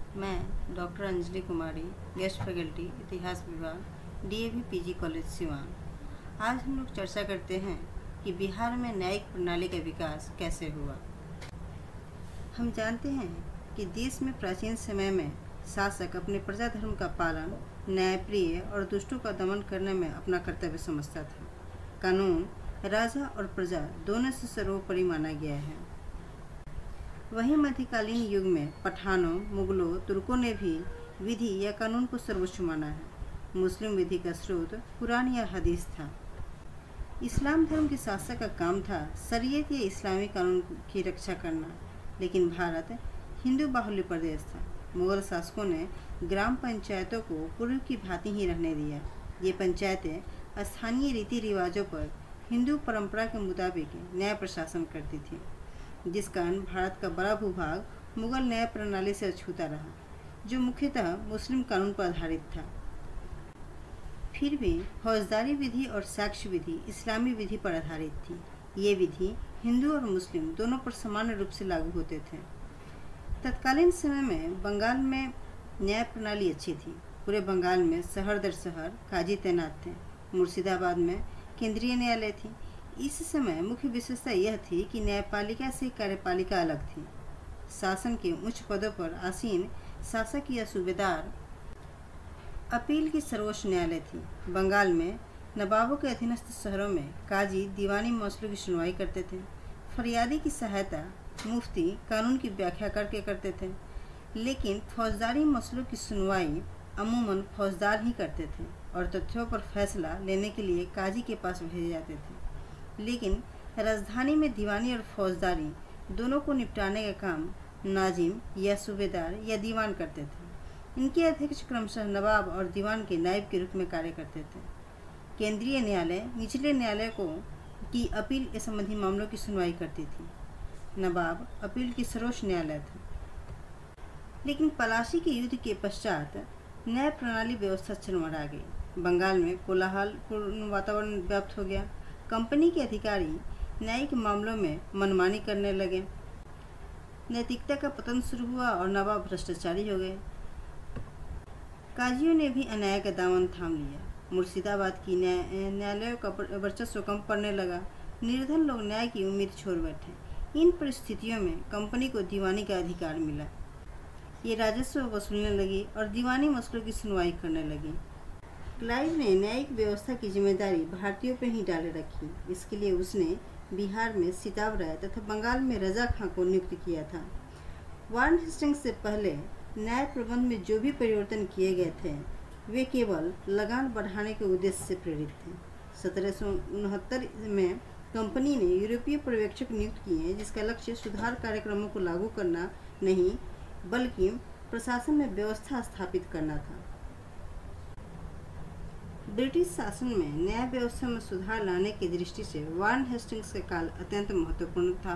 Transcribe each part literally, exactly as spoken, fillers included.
मैं doctor Anjali Kumari, guest faculty इतिहास विभाग, डीएवी पीजी कॉलेज सिवान। आज हम लोग चर्चा करते हैं कि बिहार में न्यायिक प्रणाली का विकास कैसे हुआ। हम जानते हैं कि देश में प्राचीन समय में शासक अपने प्रजा धर्म का पालन, न्यायप्रिय और दुष्टों का दमन करने में अपना कर्तव्य समझता था। कानून राजा और प्रजा दोनों से सर्वोपरि माना गया है। वहीं मध्यकालीन युग में पठानों, मुगलों, तुर्कों ने भी विधि या कानून को सर्वोच्च माना है। मुस्लिम विधि का स्रोत कुरान या हदीस था। इस्लाम धर्म के शासक का काम था शरीयत या इस्लामी कानून की रक्षा करना, लेकिन भारत हिंदू बाहुल्य प्रदेश था। मुगल शासकों ने ग्राम पंचायतों को पूर्व की भांति ही रहने दिया। ये पंचायतें स्थानीय रीति रिवाजों पर हिंदू परंपरा के मुताबिक न्याय प्रशासन करती थी, जिस कारण भारत का बड़ा भूभाग मुगल न्याय प्रणाली से अछूता रहा, जो मुख्यतः मुस्लिम कानून पर आधारित था। फिर भी फौजदारी विधि और साक्ष्य विधि इस्लामी विधि पर आधारित थी। ये विधि हिंदू और मुस्लिम दोनों पर समान रूप से लागू होते थे। तत्कालीन समय में बंगाल में न्याय प्रणाली अच्छी थी। पूरे बंगाल में शहर दर शहर काजी तैनात थे। मुर्शिदाबाद में केंद्रीय न्यायालय थी। इस समय मुख्य विशेषता यह थी कि न्यायपालिका से कार्यपालिका अलग थी। शासन के उच्च पदों पर आसीन शासक या सूबेदार अपील की सर्वोच्च न्यायालय थी। बंगाल में नवाबों के अधीनस्थ शहरों में काजी दीवानी मसलों की सुनवाई करते थे। फरियादी की सहायता मुफ्ती कानून की व्याख्या करके करते थे, लेकिन फौजदारी मसलों की सुनवाई अमूमन फौजदार ही करते थे और तथ्यों पर फैसला लेने के लिए काजी के पास भेजे जाते थे। लेकिन राजधानी में दीवानी और फौजदारी दोनों को निपटाने का काम नाजिम या सूबेदार या दीवान करते थे। इनके अध्यक्ष क्रमशः नवाब और दीवान के नायब के रूप में कार्य करते थे। केंद्रीय न्यायालय निचले न्यायालय को की अपील के संबंधी मामलों की सुनवाई करती थी। नवाब अपील की सर्वोच्च न्यायालय था। लेकिन पलासी के युद्ध के पश्चात न्याय प्रणाली व्यवस्था चरमरा गई। बंगाल में कोलाहलपूर्ण वातावरण व्याप्त हो गया। कंपनी के अधिकारी न्यायिक मामलों में मनमानी करने लगे। नैतिकता का पतन शुरू हुआ और नवाब भ्रष्टाचारी हो गए। काजियों ने भी अन्याय का दामन थाम लिया। मुर्शिदाबाद की न्याय न्यायालयों का वर्चस्व कम पड़ने लगा। निर्धन लोग न्याय की उम्मीद छोड़ बैठे। इन परिस्थितियों में कंपनी को दीवानी का अधिकार मिला। ये राजस्व वसूलने लगी और दीवानी मसलों की सुनवाई करने लगी। क्लाइव ने न्यायिक व्यवस्था की जिम्मेदारी भारतीयों पर ही डाले रखी। इसके लिए उसने बिहार में सिताब राय तथा बंगाल में रजा खां को नियुक्त किया था। वारन हेस्टिंग्स से पहले न्याय प्रबंध में जो भी परिवर्तन किए गए थे, वे केवल लगान बढ़ाने के उद्देश्य से प्रेरित थे। सत्रह सौ उनहत्तर में कंपनी ने यूरोपीय पर्यवेक्षक नियुक्त किए, जिसका लक्ष्य सुधार कार्यक्रमों को लागू करना नहीं बल्कि प्रशासन में व्यवस्था स्थापित करना था। ब्रिटिश शासन में न्याय व्यवस्था में सुधार लाने की दृष्टि से वारन हेस्टिंग्स का काल अत्यंत महत्वपूर्ण था।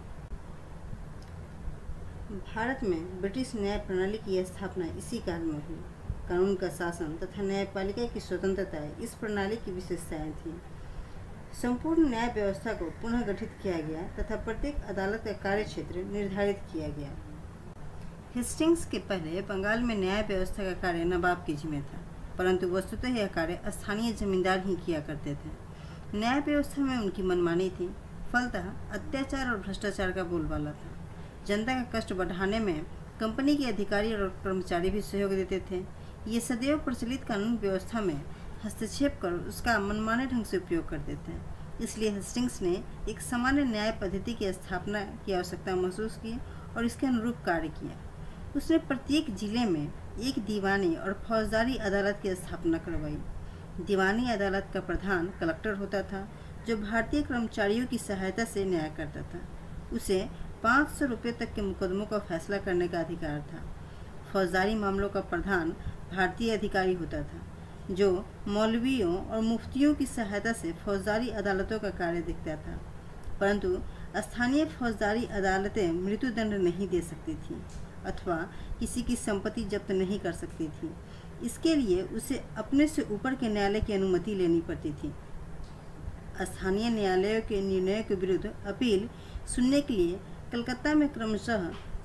भारत में ब्रिटिश न्याय प्रणाली की स्थापना इसी काल में हुई। कानून का शासन तथा न्यायपालिका की स्वतंत्रता इस प्रणाली की विशेषताएं थीं। संपूर्ण न्याय व्यवस्था को पुनः गठित किया गया तथा प्रत्येक अदालत का कार्य क्षेत्र निर्धारित किया गया। हेस्टिंग्स के पहले बंगाल में न्याय व्यवस्था का कार्य नवाब के जिम्मे था, परंतु वस्तुतः यह कार्य स्थानीय जमींदार ही किया करते थे। न्याय व्यवस्था में उनकी मनमानी थी। फलतः अत्याचार और भ्रष्टाचार का बोलबाला था। जनता का कष्ट बढ़ाने में कंपनी के अधिकारी और कर्मचारी भी सहयोग देते थे। ये सदैव प्रचलित कानून व्यवस्था में हस्तक्षेप कर उसका मनमाने ढंग से उपयोग करते थे। इसलिए हेस्टिंग्स ने एक सामान्य न्याय पद्धति की स्थापना की आवश्यकता महसूस की और इसके अनुरूप कार्य किया। उसने प्रत्येक जिले में एक दीवानी और फौजदारी अदालत की स्थापना करवाई। दीवानी अदालत का प्रधान कलेक्टर होता था, जो भारतीय कर्मचारियों की सहायता से न्याय करता था। उसे पाँच सौ रुपये तक के मुकदमों का फैसला करने का अधिकार था। फौजदारी मामलों का प्रधान भारतीय अधिकारी होता था, जो मौलवियों और मुफ्तियों की सहायता से फौजदारी अदालतों का कार्य देखता था। परंतु स्थानीय फौजदारी अदालतें मृत्युदंड नहीं दे सकती थीं अथवा किसी की संपत्ति जब्त नहीं कर सकती थी। इसके लिए उसे अपने से ऊपर के न्यायालय की अनुमति लेनी पड़ती थी। स्थानीय न्यायालयों के निर्णयों के विरुद्ध अपील सुनने के लिए कलकत्ता में क्रमशः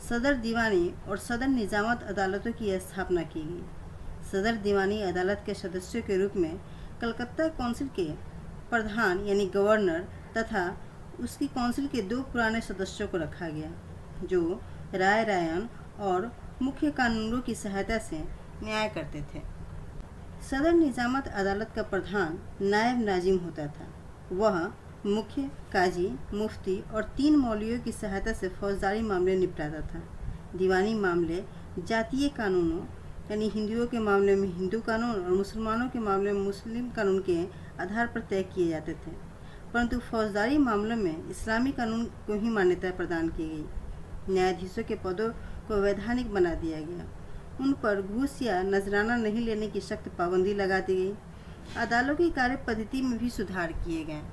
सदर दीवानी और सदर निजामत अदालतों की स्थापना की गई। सदर दीवानी अदालत के सदस्यों के रूप में कलकत्ता काउंसिल के प्रधान यानी गवर्नर तथा उसकी काउंसिल के दो पुराने सदस्यों को रखा गया, जो राय रायन और मुख्य कानूनों की सहायता से न्याय करते थे। सदर निजामत अदालत का प्रधान नायब नाजिम होता था। वह मुख्य, काजी, मुफ्ती और तीन मौलवियों की सहायता से फौजदारी मामले निपटाता था। दीवानी मामले जातीय कानूनों यानी हिंदुओं के मामले में हिंदू कानून और मुसलमानों के मामले में मुस्लिम कानून के आधार पर तय किए जाते थे, परंतु फौजदारी मामलों में इस्लामी कानून को ही मान्यता प्रदान की गई। न्यायाधीशों के पदों को वैधानिक बना दिया गया। उन पर घूस या नजराना नहीं लेने की सख्त पाबंदी लगा दी गई। अदालतों की कार्य पद्धति में भी सुधार किए गए।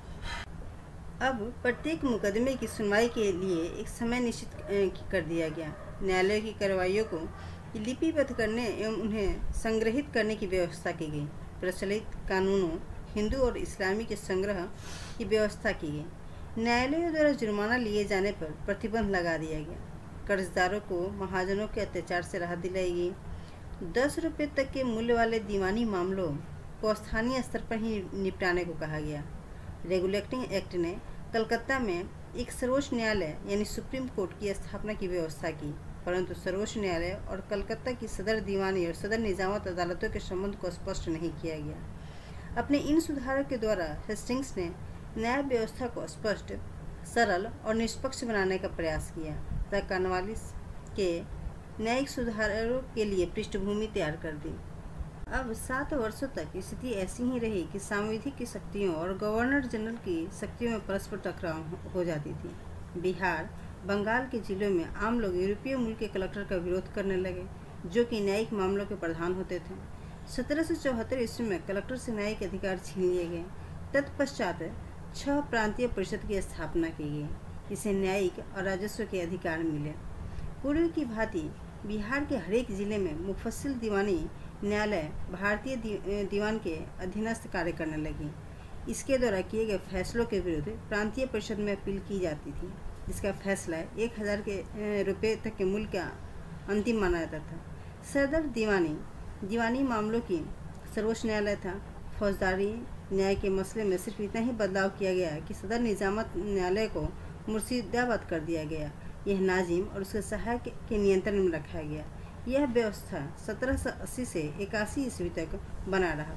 अब प्रत्येक मुकदमे की सुनवाई के लिए एक समय निश्चित कर दिया गया। न्यायालय की कार्रवाइयों को लिपिबद्ध करने एवं उन्हें संग्रहित करने की व्यवस्था की गई। प्रचलित कानूनों, हिंदू और इस्लामी के संग्रह की व्यवस्था की गई। न्यायालयों द्वारा जुर्माना लिए जाने पर प्रतिबंध लगा दिया गया। कर्जदारों को महाजनों के अत्याचार से राहत दिलाई गई। दस रुपये तक के मूल्य वाले दीवानी मामलों को स्थानीय स्तर पर ही निपटाने को कहा गया। रेगुलेटिंग एक्ट ने कलकत्ता में एक सर्वोच्च न्यायालय यानी सुप्रीम कोर्ट की स्थापना की व्यवस्था की, परंतु सर्वोच्च न्यायालय और कलकत्ता की सदर दीवानी और सदर निजामत अदालतों के संबंध को स्पष्ट नहीं किया गया। अपने इन सुधारों के द्वारा हेस्टिंग्स ने न्याय व्यवस्था को स्पष्ट, सरल और निष्पक्ष बनाने का प्रयास किया तथा कॉर्नवालिस के न्यायिक सुधारों के लिए पृष्ठभूमि तैयार कर दी। अब सात वर्षों तक स्थिति ऐसी ही रही कि सांविधिक की शक्तियों और गवर्नर जनरल की शक्तियों में परस्पर टकराव हो जाती थी। बिहार, बंगाल के जिलों में आम लोग यूरोपीय मूल के कलेक्टर का विरोध करने लगे, जो कि न्यायिक मामलों के प्रधान होते थे। सत्रह सौ चौहत्तर ईस्वी में कलेक्टर से न्यायिक अधिकार छीन लिए गए। तत्पश्चात छह प्रांतीय परिषद की स्थापना की गई, जिसे न्यायिक और राजस्व के अधिकार मिले। पूर्व की भांति बिहार के हरेक जिले में मुफस्सिल दीवानी न्यायालय भारतीय दी, दीवान के अधीनस्थ कार्य करने लगी। इसके द्वारा किए गए फैसलों के विरुद्ध प्रांतीय परिषद में अपील की जाती थी, जिसका फैसला एक हजार के रुपये तक के मूल्य का अंतिम माना जाता था। सदर दीवानी दीवानी मामलों की सर्वोच्च न्यायालय था। फौजदारी न्याय के मसले में सिर्फ इतना ही बदलाव किया गया कि सदर निजामत न्यायालय को मुर्शिदाबाद कर दिया गया। यह नाजिम और उसके सहायक के नियंत्रण में रखा गया। यह व्यवस्था सत्रह सौ अस्सी से इक्यासी ईस्वी तक बना रहा।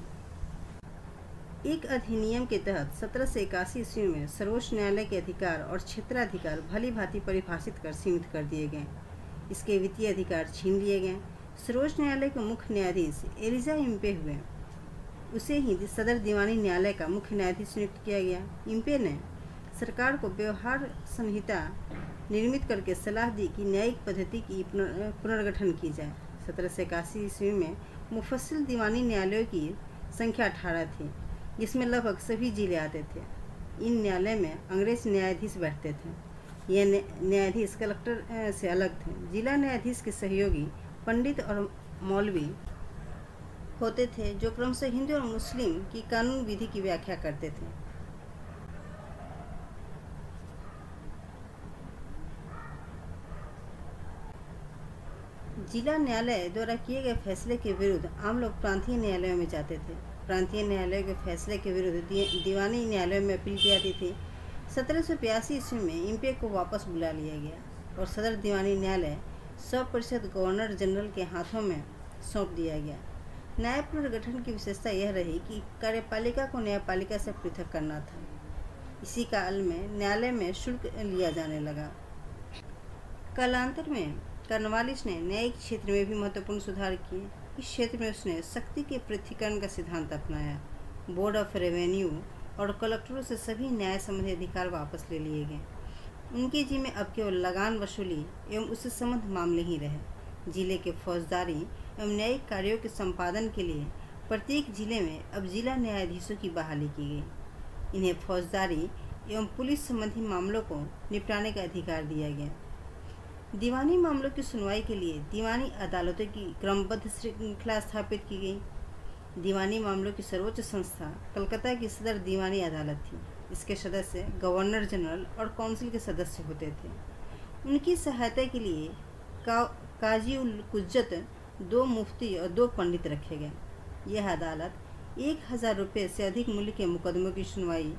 एक अधिनियम के तहत सत्रह सौ इक्यासी ईस्वी में सर्वोच्च न्यायालय के अधिकार और क्षेत्राधिकार भली भांति परिभाषित कर सीमित कर दिए गए। इसके वित्तीय अधिकार छीन लिए गए। सर्वोच्च न्यायालय के मुख्य न्यायाधीश एलिजा इम्पे हुए। उसे ही सदर दीवानी न्यायालय का मुख्य न्यायाधीश नियुक्त किया गया। इम्पे ने सरकार को व्यवहार संहिता निर्मित करके सलाह दी कि न्यायिक पद्धति की पुनर्गठन की जाए। सत्रह सौ इक्यासी ईस्वी में मुफस्सिल दीवानी न्यायालयों की संख्या अठारह थी, जिसमें लगभग सभी जिले आते थे। इन न्यायालय में अंग्रेज न्यायाधीश बैठते थे। यह न्यायाधीश कलेक्टर से अलग थे। जिला न्यायाधीश के सहयोगी पंडित और मौलवी होते थे, जो क्रमशः हिंदू और मुस्लिम की कानून विधि की व्याख्या करते थे। जिला न्यायालय द्वारा किए गए फैसले के विरुद्ध आम लोग प्रांतीय न्यायालयों में जाते थे। प्रांतीय न्यायालयों के फैसले के विरुद्ध दी, दीवानी न्यायालयों में अपील की जाती थी। सत्रह सौ बयासी ईस्वी में इम्पे को वापस बुला लिया गया और सदर दीवानी न्यायालय सौ प्रतिशत गवर्नर जनरल के हाथों में सौंप दिया गया। न्याय पुनर्गठन की विशेषता यह रही कि कार्यपालिका को न्यायपालिका से पृथक करना था। इसी काल में न्यायालय में शुल्क लिया जाने लगा। कालांतर में कॉर्नवालिस ने न्यायिक क्षेत्र में भी महत्वपूर्ण सुधार किए। इस क्षेत्र में उसने शक्ति के पृथकीकरण का सिद्धांत अपनाया। बोर्ड ऑफ रेवेन्यू और कलेक्टरों से सभी न्याय संबंधी अधिकार वापस ले लिए गए। उनके जिम्मे अब केवल लगान वसूली एवं उससे संबद्ध मामले ही रहे। जिले के फौजदारी एवं न्यायिक कार्यों के संपादन के लिए प्रत्येक जिले में अब जिला न्यायाधीशों की बहाली की गई। इन्हें फौजदारी एवं पुलिस संबंधी मामलों को निपटाने का अधिकार दिया गया। दीवानी मामलों की सुनवाई के लिए दीवानी अदालतों की क्रमबद्ध श्रृंखला स्थापित की गई। दीवानी मामलों की सर्वोच्च संस्था कलकत्ता की सदर दीवानी अदालत थी। इसके सदस्य गवर्नर जनरल और काउंसिल के सदस्य होते थे। उनकी सहायता के लिए का, काजी उल कुज्जत, दो मुफ्ती और दो पंडित रखे गए। यह अदालत एक हज़ार रुपये से अधिक मूल्य के मुकदमों की सुनवाई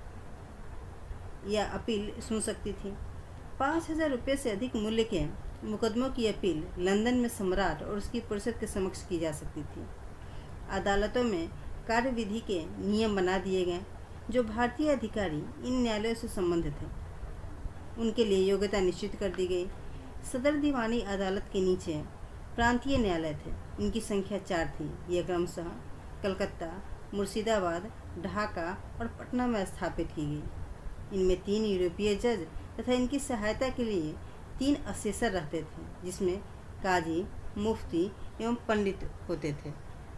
या अपील सुन सकती थी। पाँच हज़ार रुपये से अधिक मूल्य के मुकदमों की अपील लंदन में सम्राट और उसकी परिषद के समक्ष की जा सकती थी। अदालतों में कार्यविधि के नियम बना दिए गए जो भारतीय अधिकारी इन न्यायालयों से संबंधित हैं। उनके लिए योग्यता निश्चित कर दी गई। सदर दीवानी अदालत के नीचे प्रांतीय न्यायालय थे। इनकी संख्या चार थी। ये क्रमशः कलकत्ता, मुर्शिदाबाद, ढाका और पटना में स्थापित की गई। इनमें तीन यूरोपीय जज तथा इनकी सहायता के लिए तीन असेसर रहते थे, जिसमें काजी, मुफ्ती एवं पंडित होते थे।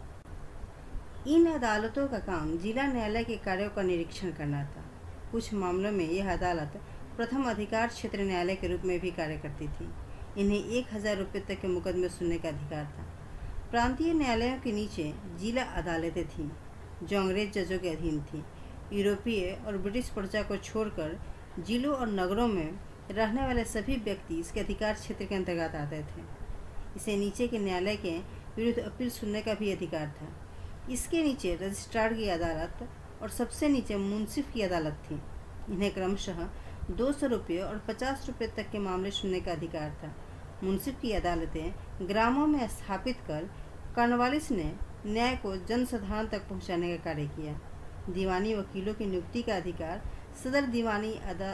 इन अदालतों का काम जिला न्यायालय के कार्यों का निरीक्षण करना था। कुछ मामलों में यह अदालत प्रथम अधिकार क्षेत्र न्यायालय के रूप में भी कार्य करती थी। इन्हें एक हज़ार रुपये तक के मुकदमे सुनने का अधिकार था। प्रांतीय न्यायालयों के नीचे जिला अदालतें थीं, जो अंग्रेज जजों के अधीन थीं। यूरोपीय और ब्रिटिश प्रजा को छोड़कर जिलों और नगरों में रहने वाले सभी व्यक्ति इसके अधिकार क्षेत्र के अंतर्गत आते थे। इसे नीचे के न्यायालय के विरुद्ध अपील सुनने का भी अधिकार था। इसके नीचे रजिस्ट्रार की अदालत और सबसे नीचे मुंसिफ की अदालत थी। इन्हें क्रमशः दो सौ रुपये और पचास रुपये तक के मामले सुनने का अधिकार था। मुंसिफ की अदालतें ग्रामों में स्थापित कर कॉर्नवालिस ने न्याय को जनसाधारण तक पहुंचाने का कार्य किया। दीवानी वकीलों की नियुक्ति का अधिकार सदर दीवानी अदा,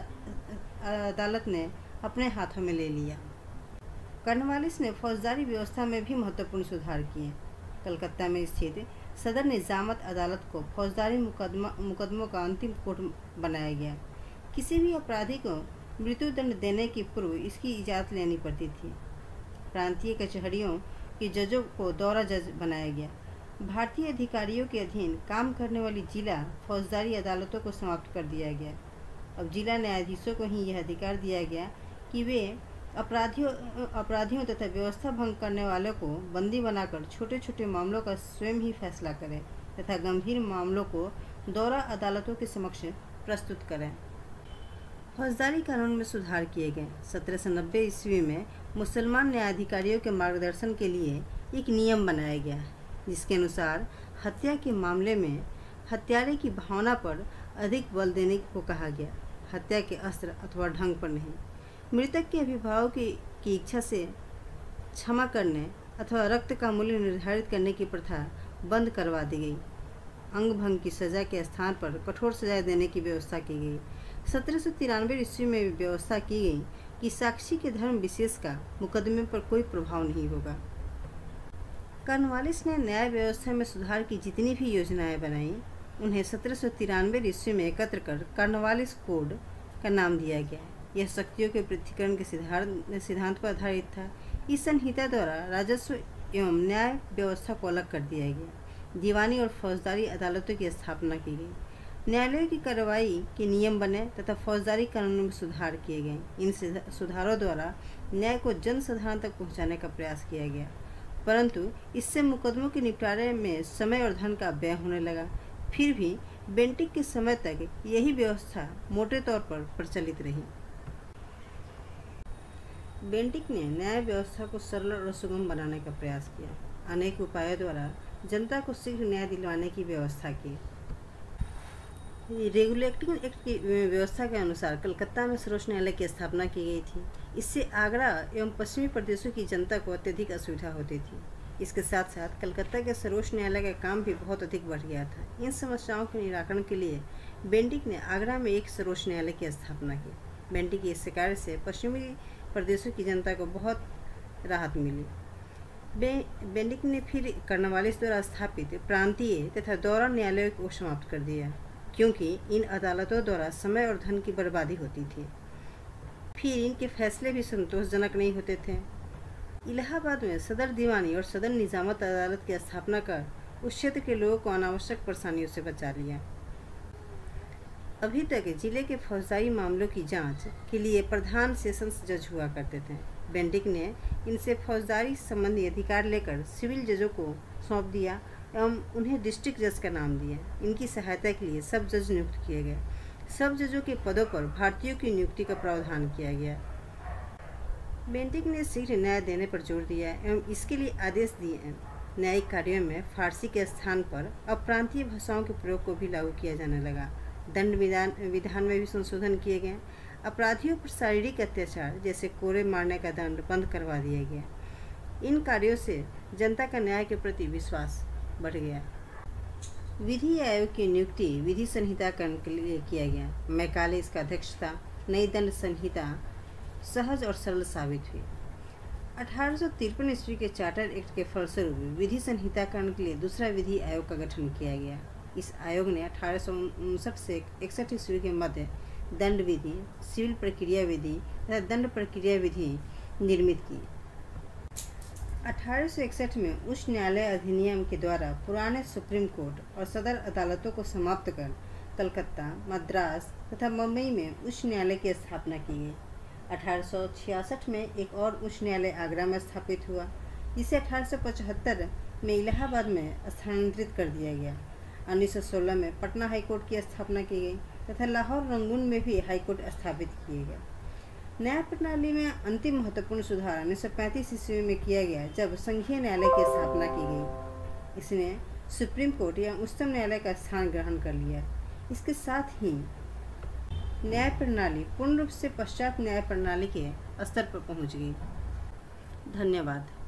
अदालत ने अपने हाथों में ले लिया। कॉर्नवालिस ने फौजदारी व्यवस्था में भी महत्वपूर्ण सुधार किए। कलकत्ता में स्थित सदर निजामत अदालत को फौजदारी मुकदमा मुकदमों का अंतिम कोर्ट बनाया गया। किसी भी अपराधी को मृत्युदंड देने की पूर्व इसकी इजाज़त लेनी पड़ती थी। प्रांतीय कचहरियों के जजों को दौरा जज बनाया गया। भारतीय अधिकारियों के अधीन काम करने वाली जिला फौजदारी अदालतों को समाप्त कर दिया गया। अब जिला न्यायाधीशों को ही यह अधिकार दिया गया कि वे अपराधियों अपराधियों तथा व्यवस्था भंग करने वालों को बंदी बनाकर छोटे छोटे मामलों का स्वयं ही फैसला करें तथा गंभीर मामलों को दौरा अदालतों के समक्ष प्रस्तुत करें। फौजदारी कानून में सुधार किए गए। सत्रह सौ नब्बे ईस्वी में मुसलमान न्यायाधिकारियों के मार्गदर्शन के लिए एक नियम बनाया गया, जिसके अनुसार हत्या के मामले में हत्यारे की भावना पर अधिक बल देने को कहा गया, हत्या के अस्त्र अथवा ढंग पर नहीं। मृतक के अभिभावक की, की इच्छा से क्षमा करने अथवा रक्त का मूल्य निर्धारित करने की प्रथा बंद करवा दी गई। अंग भंग की सजा के स्थान पर कठोर सजा देने की व्यवस्था की गई। सत्रह सौ तिरानवे ईस्वी में व्यवस्था की गई कि साक्षी के धर्म विशेष का मुकदमे पर कोई प्रभाव नहीं होगा। कॉर्नवालिस ने न्याय व्यवस्था में सुधार की जितनी भी योजनाएं बनाई, उन्हें सत्रह सौ तिरानवे ईस्वी में एकत्र कर कॉर्नवालिस कोड का नाम दिया गया। यह शक्तियों के पृथक्करण के सिद्धांत पर आधारित था। इस संहिता द्वारा राजस्व एवं न्याय व्यवस्था को अलग कर दिया गया। दीवानी और फौजदारी अदालतों की स्थापना की गई। न्यायालयों की कार्रवाई के नियम बने तथा फौजदारी कानूनों में सुधार किए गए। इन सुधारों द्वारा न्याय को जनसाधारण तक पहुंचाने का प्रयास किया गया, परंतु इससे मुकदमों के निपटारे में समय और धन का व्यय होने लगा। फिर भी बेंटिक के समय तक यही व्यवस्था मोटे तौर पर प्रचलित रही। बेंटिक ने न्याय व्यवस्था को सरल और सुगम बनाने का प्रयास किया। अनेक उपायों द्वारा जनता को शीघ्र न्याय दिलवाने की व्यवस्था की। रेगुलेटिंग एक्ट की व्यवस्था के अनुसार कलकत्ता में सर्वोच्च न्यायालय की स्थापना की गई थी। इससे आगरा एवं पश्चिमी प्रदेशों की जनता को अत्यधिक असुविधा होती थी। इसके साथ साथ कलकत्ता के सर्वोच्च न्यायालय का काम भी बहुत अधिक बढ़ गया था। इन समस्याओं के निराकरण के लिए बेंटिक ने आगरा में एक सर्वोच्च न्यायालय की स्थापना की। बेंटिक के इस कार्य से पश्चिमी प्रदेशों की जनता को बहुत राहत मिली। बे बेंटिक ने फिर कॉर्नवालिस द्वारा स्थापित प्रांतीय तथा दौरा न्यायालयों को समाप्त कर दिया, क्योंकि इन अदालतों द्वारा समय और धन की बर्बादी होती थी। फिर इनके फैसले भी संतोषजनक नहीं होते थे। इलाहाबाद में सदर दीवानी और सदर निजामत अदालत की स्थापना कर उस क्षेत्र के लोगों को अनावश्यक परेशानियों से बचा लिया। अभी तक जिले के फौजदारी मामलों की जांच के लिए प्रधान सेशंस जज हुआ करते थे। बेंटिक ने इनसे फौजदारी संबंधी अधिकार लेकर सिविल जजों को सौंप दिया एवं उन्हें डिस्ट्रिक्ट जज का नाम दिया। इनकी सहायता के लिए सब जज नियुक्त किए गए। सब जजों के पदों पर भारतीयों की नियुक्ति का प्रावधान किया गया। बेंटिक ने शीघ्र न्याय देने पर जोर दिया एवं इसके लिए आदेश दिए। न्यायिक कार्यों में फारसी के स्थान पर अप्रांतीय भाषाओं के प्रयोग को भी लागू किया जाने लगा। दंड विधान विधान में भी संशोधन किए गए। अपराधियों पर शारीरिक अत्याचार जैसे कोड़े मारने का दंड बंद करवा दिया गया। इन कार्यों से जनता का न्याय के प्रति विश्वास बढ़ गया। विधि आयोग की नियुक्ति विधि संहिताकरण के लिए किया गया। मैकाले इसका अध्यक्ष था। नई दंड संहिता सहज और सरल साबित हुई। अठारह सौ तिरपन ईस्वी के चार्टर एक्ट के फलस्वरूप विधि संहिताकरण के लिए दूसरा विधि आयोग का गठन किया गया। इस आयोग ने अठारह सौ उनसठ से इकसठ ईस्वी के मध्य दंड विधि, सिविल प्रक्रिया विधि तथा दंड प्रक्रिया विधि निर्मित की। अठारह सौ इकसठ में उच्च न्यायालय अधिनियम के द्वारा पुराने सुप्रीम कोर्ट और सदर अदालतों को समाप्त कर कलकत्ता, मद्रास तथा मुंबई में उच्च न्यायालय की स्थापना की गई। अठारह सौ छियासठ में एक और उच्च न्यायालय आगरा में स्थापित हुआ, जिसे अठारह सौ पचहत्तर में इलाहाबाद में स्थानांतरित कर दिया गया। उन्नीस सौ सोलह में पटना हाईकोर्ट की स्थापना की गई तथा लाहौर रंगून में भी हाईकोर्ट स्थापित किए गए। न्याय प्रणाली में अंतिम महत्वपूर्ण सुधार उन्नीस सौ पैंतीस ईस्वी में किया गया, जब संघीय न्यायालय की स्थापना की गई। इसने सुप्रीम कोर्ट या उच्चतम न्यायालय का स्थान ग्रहण कर लिया। इसके साथ ही न्याय प्रणाली पूर्ण रूप से पश्चात न्याय प्रणाली के स्तर पर पहुंच गई। धन्यवाद।